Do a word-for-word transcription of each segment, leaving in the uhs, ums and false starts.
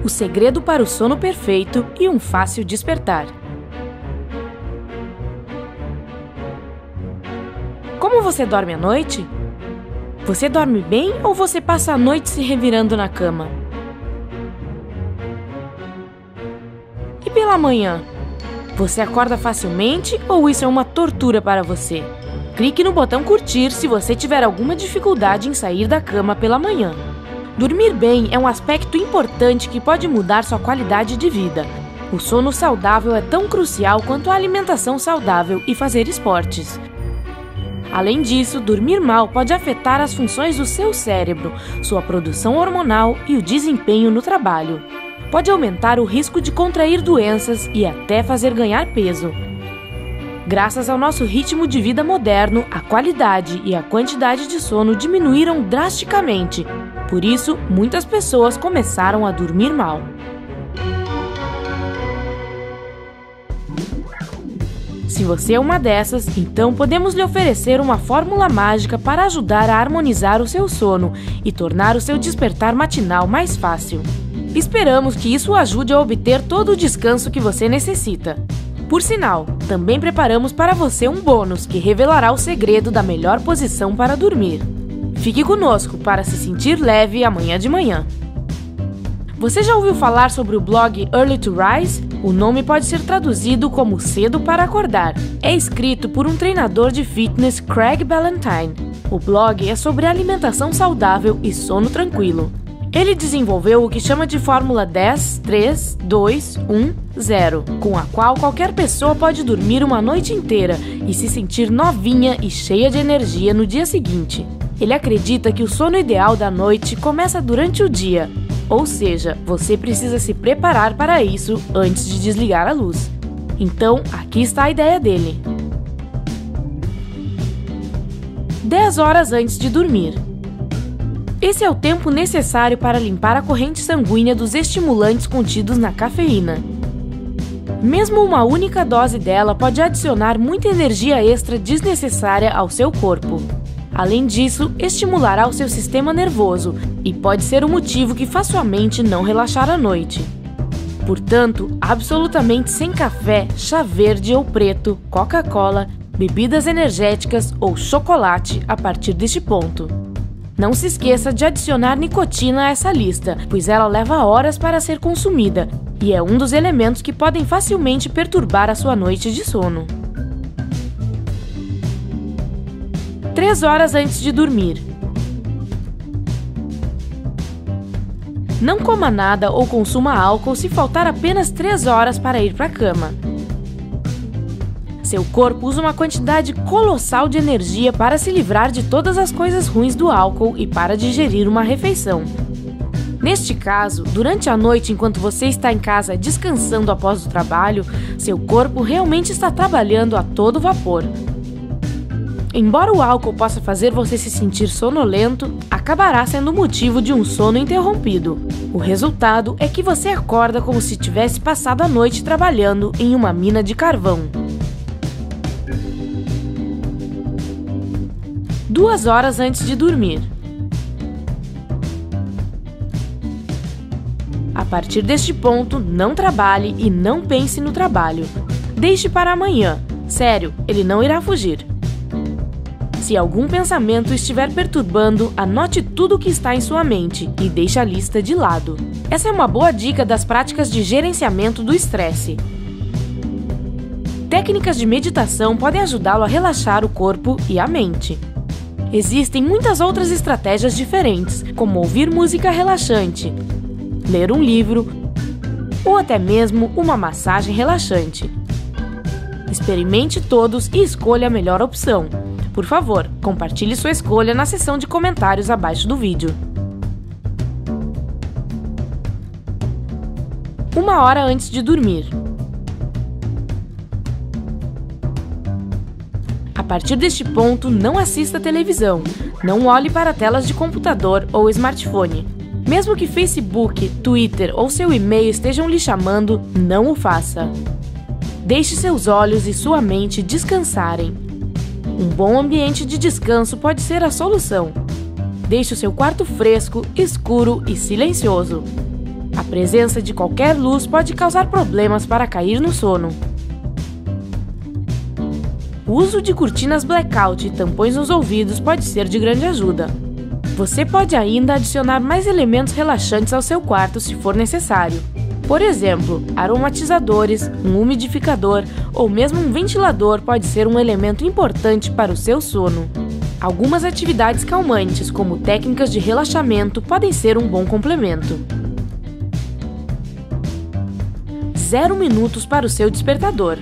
o segredo para o sono perfeito e um fácil despertar. Como você dorme à noite? Você dorme bem ou você passa a noite se revirando na cama? E pela manhã? Você acorda facilmente ou isso é uma tortura para você? Clique no botão curtir se você tiver alguma dificuldade em sair da cama pela manhã. Dormir bem é um aspecto importante que pode mudar sua qualidade de vida. O sono saudável é tão crucial quanto a alimentação saudável e fazer esportes. Além disso, dormir mal pode afetar as funções do seu cérebro, sua produção hormonal e o desempenho no trabalho. Pode aumentar o risco de contrair doenças e até fazer ganhar peso. Graças ao nosso ritmo de vida moderno, a qualidade e a quantidade de sono diminuíram drasticamente. Por isso, muitas pessoas começaram a dormir mal. Se você é uma dessas, então podemos lhe oferecer uma fórmula mágica para ajudar a harmonizar o seu sono e tornar o seu despertar matinal mais fácil. Esperamos que isso o ajude a obter todo o descanso que você necessita. Por sinal, também preparamos para você um bônus que revelará o segredo da melhor posição para dormir. Fique conosco para se sentir leve amanhã de manhã. Você já ouviu falar sobre o blog Early to Rise? O nome pode ser traduzido como Cedo para Acordar. É escrito por um treinador de fitness, Craig Ballantyne. O blog é sobre alimentação saudável e sono tranquilo. Ele desenvolveu o que chama de Fórmula dez, três, dois, um, zero, com a qual qualquer pessoa pode dormir uma noite inteira e se sentir novinha e cheia de energia no dia seguinte. Ele acredita que o sono ideal da noite começa durante o dia, ou seja, você precisa se preparar para isso antes de desligar a luz. Então, aqui está a ideia dele. dez horas antes de dormir. Esse é o tempo necessário para limpar a corrente sanguínea dos estimulantes contidos na cafeína. Mesmo uma única dose dela pode adicionar muita energia extra desnecessária ao seu corpo. Além disso, estimulará o seu sistema nervoso e pode ser o motivo que faz sua mente não relaxar à noite. Portanto, absolutamente sem café, chá verde ou preto, Coca-Cola, bebidas energéticas ou chocolate a partir deste ponto. Não se esqueça de adicionar nicotina a essa lista, pois ela leva horas para ser consumida e é um dos elementos que podem facilmente perturbar a sua noite de sono. três horas antes de dormir. Não coma nada ou consuma álcool se faltar apenas três horas para ir para a cama. Seu corpo usa uma quantidade colossal de energia para se livrar de todas as coisas ruins do álcool e para digerir uma refeição. Neste caso, durante a noite enquanto você está em casa descansando após o trabalho, seu corpo realmente está trabalhando a todo vapor. Embora o álcool possa fazer você se sentir sonolento, acabará sendo motivo de um sono interrompido. O resultado é que você acorda como se tivesse passado a noite trabalhando em uma mina de carvão. Duas horas antes de dormir. A partir deste ponto, não trabalhe e não pense no trabalho. Deixe para amanhã. Sério, ele não irá fugir. Se algum pensamento estiver perturbando, anote tudo o que está em sua mente e deixe a lista de lado. Essa é uma boa dica das práticas de gerenciamento do estresse. Técnicas de meditação podem ajudá-lo a relaxar o corpo e a mente. Existem muitas outras estratégias diferentes, como ouvir música relaxante, ler um livro ou até mesmo uma massagem relaxante. Experimente todos e escolha a melhor opção. Por favor, compartilhe sua escolha na seção de comentários abaixo do vídeo. Uma hora antes de dormir. A partir deste ponto, não assista televisão, não olhe para telas de computador ou smartphone. Mesmo que Facebook, Twitter ou seu e-mail estejam lhe chamando, não o faça. Deixe seus olhos e sua mente descansarem. Um bom ambiente de descanso pode ser a solução. Deixe o seu quarto fresco, escuro e silencioso. A presença de qualquer luz pode causar problemas para cair no sono. O uso de cortinas blackout e tampões nos ouvidos pode ser de grande ajuda. Você pode ainda adicionar mais elementos relaxantes ao seu quarto se for necessário. Por exemplo, aromatizadores, um umidificador ou mesmo um ventilador pode ser um elemento importante para o seu sono. Algumas atividades calmantes, como técnicas de relaxamento, podem ser um bom complemento. Zero minutos para o seu despertador.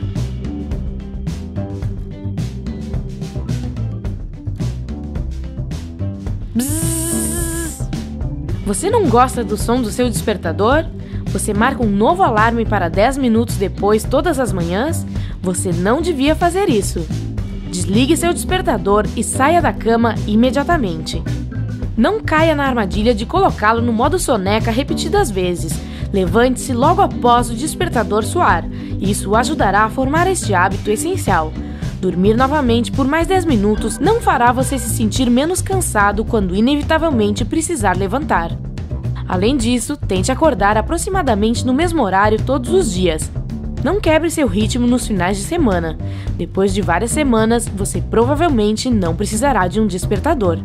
Bzzz. Você não gosta do som do seu despertador? Você marca um novo alarme para dez minutos depois todas as manhãs? Você não devia fazer isso. Desligue seu despertador e saia da cama imediatamente. Não caia na armadilha de colocá-lo no modo soneca repetidas vezes. Levante-se logo após o despertador soar. Isso o ajudará a formar este hábito essencial. Dormir novamente por mais dez minutos não fará você se sentir menos cansado quando inevitavelmente precisar levantar. Além disso, tente acordar aproximadamente no mesmo horário todos os dias. Não quebre seu ritmo nos finais de semana. Depois de várias semanas, você provavelmente não precisará de um despertador.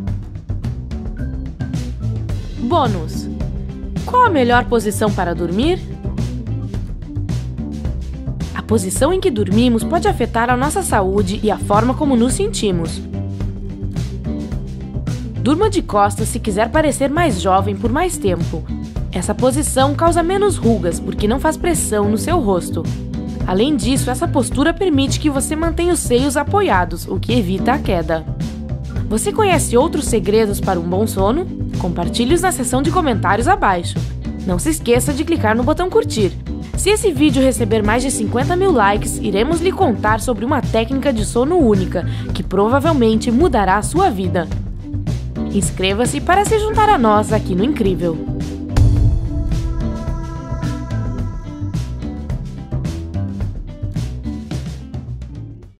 Bônus: qual a melhor posição para dormir? A posição em que dormimos pode afetar a nossa saúde e a forma como nos sentimos. Durma de costas se quiser parecer mais jovem por mais tempo. Essa posição causa menos rugas porque não faz pressão no seu rosto. Além disso, essa postura permite que você mantenha os seios apoiados, o que evita a queda. Você conhece outros segredos para um bom sono? Compartilhe-os na seção de comentários abaixo. Não se esqueça de clicar no botão curtir. Se esse vídeo receber mais de cinquenta mil likes, iremos lhe contar sobre uma técnica de sono única, que provavelmente mudará a sua vida. Inscreva-se para se juntar a nós aqui no Incrível!